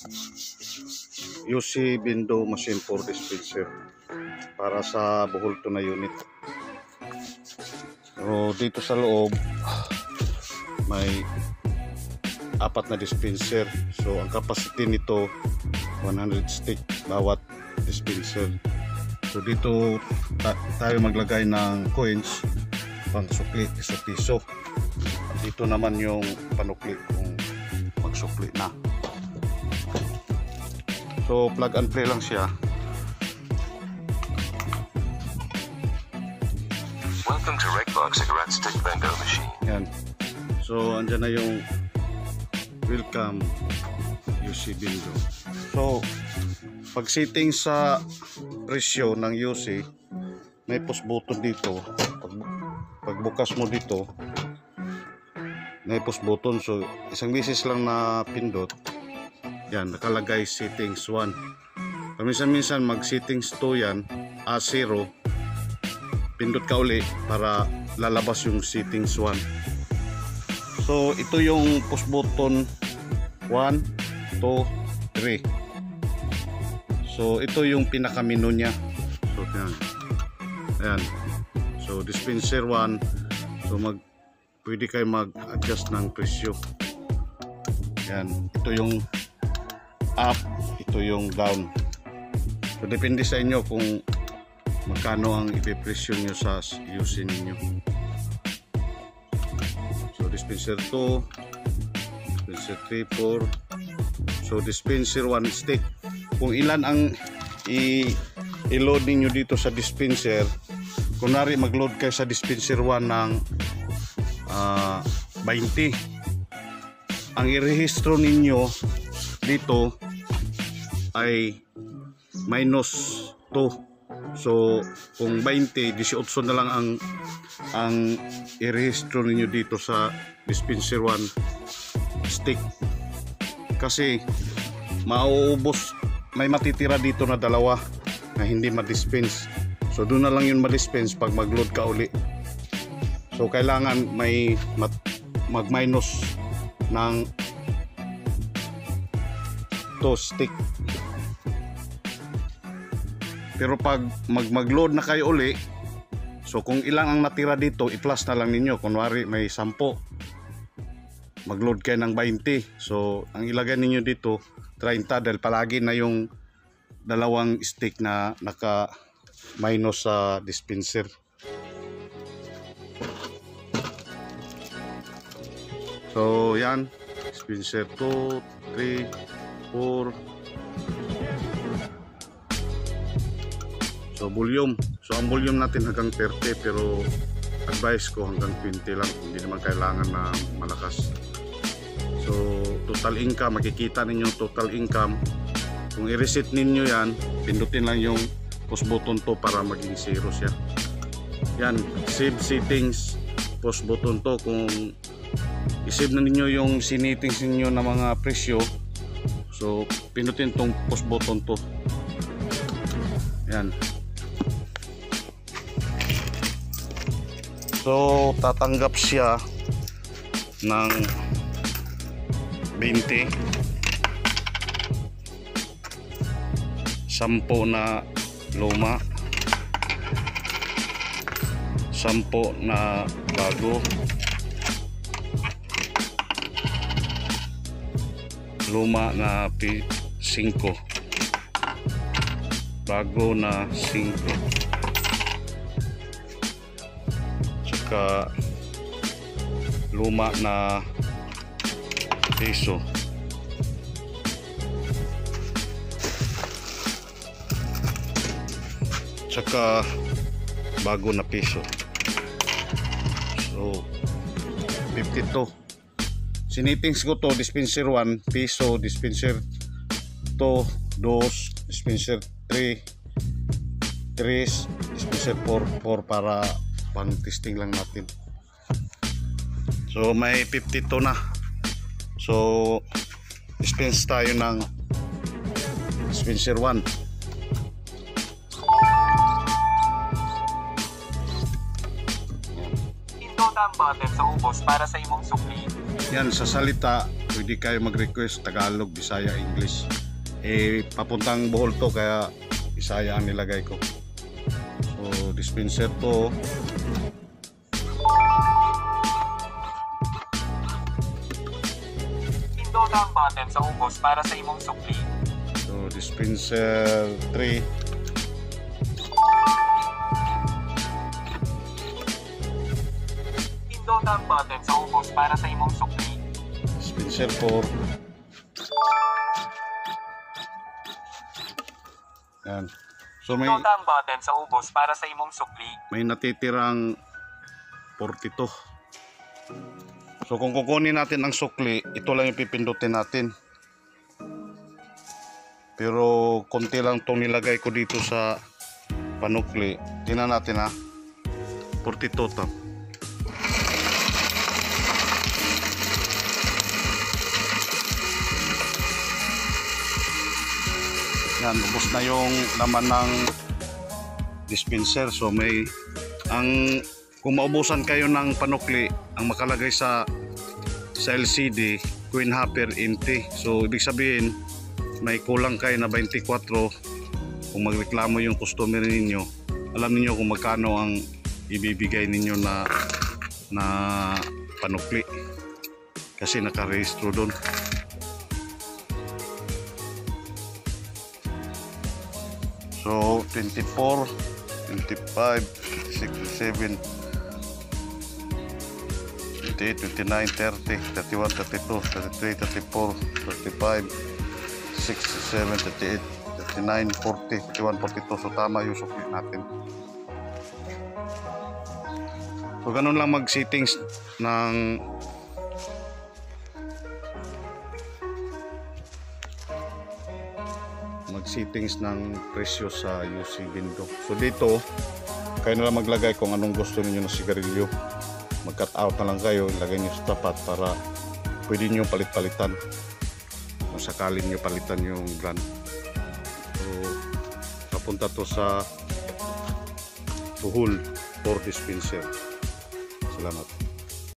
UC window machine for dispenser para sa Boholto na unit. So dito sa loob may 4 na dispenser. So ang capacity nito 100 stick bawat dispenser. So dito tayo maglagay ng coins pang sukli piso-piso. Dito naman yung panukli kung magsukli na. So plug and play lang siya. Welcome to Recbox Cigarette Stick Vendor Machine. Yan. So andyan na yung welcome UC window. So pag setting sa presyo ng UC, may push button dito. Pag bukas mo dito, may push button. So isang beses lang na pindot. Yan, nakalagay settings 1. Paminsan-minsan mag settings 2 yan, A0. Pindot ka uli para lalabas yung settings 1. So ito yung push button 1, 2, 3. So ito yung pinaka menu niya. So yan. Ayan. So dispenser 1. So pwede kayo mag-adjust ng presyo. Yan. Ito yung up, ito yung down. So depende sa inyo kung magkano ang ipipresyo nyo sa UC ninyo. So dispenser 2, dispenser 3, 4. So dispenser 1 stick. Kung ilan ang i-load ninyo dito sa dispenser, kunwari mag-load kayo sa dispenser 1 ng 20, ang irehistro ninyo dito ay minus 2. So kung 20, 18 na lang ang i-rehistro ninyo dito sa dispenser 1 stick, kasi mauubos, may matitira dito na 2 na hindi ma-dispense. So doon na lang yun ma-dispense pag mag-load ka uli. So kailangan may mag-minus ng 2 stick. Pero pag mag-load na kayo uli, so kung ilang ang natira dito, i-plus na lang ninyo. Kunwari may 10, mag-load kayo ng 20. So ang ilagay ninyo dito 30, dahil palagi na yung 2 stick na naka minus sa dispenser. So yan, dispenser 2, 3, 4. So volume. So ang volume natin hanggang 30, pero advice ko hanggang 20 lang. Hindi naman kailangan na malakas. So total income, makikita ninyo total income. Kung i-reset ninyo yan, pindutin lang yung push button to para maging 0 siya. Yan, save settings, push button to. Kung i-save na ninyo yung sinettings ninyo na mga presyo, so pindutin tong push button to. Yan. So tatanggap siya ng 20, 10 na luma, 10 na bago, luma na 5, bago na 5, tsaka luma na piso. Tsaka bago na piso. So 52. Sinettings ko to, dispenser 1 piso, dispenser 2 2, dispenser 3 3, dispenser 4 para pang testing lang natin. So may 52 na. So dispense tayo ng dispenser 1. Ang button sa ubos para sa imong sukli. Yan, sa salita, pwede kayo mag-request Tagalog, Bisaya, English. Papuntang Bohol to kaya Bisaya ang nilagay ko. So dispenser to. Pindot ang button sa ubos para sa imong sukli. So dispenser 3. Pindot ang button sa ubos para sa imong sukli. Dispenser 4. Yan. So Pindot ang button sa ubos para sa imong sukli. may natitirang 42. So kung kukunin natin ang sukli, ito lang yung pipindutin natin. Pero konti lang itong nilagay ko dito sa panukli. Tingnan natin ha. 42 to. Yan, ubos na yung laman ng dispenser. So may kung maubusan kayo ng panukli, ang makalagay sa LCD, Queen Hopper empty. So ibig sabihin may kulang kayo na 24. Kung magreklamo yung customer ninyo, alam niyo kung magkano ang ibibigay ninyo na panukli kasi nakarehistro doon. So 24, 25, 27, 28, 29, 30, 31, 32, 33, 34, 35, 67, 38, 39, 40, 41, 42. So tama yung sukli natin. So ganun lang mag-settings ng presyo sa UC Bindo. So dito kayo na lang maglagay kung anong gusto niyo na sigarilyo. Mag-cut out na lang kayo, ilagay niyo sa tapat para pwede niyo palit-palitan kung sakaling niyo palitan yung brand. So papunta to sa Bohol for dispenser. Salamat.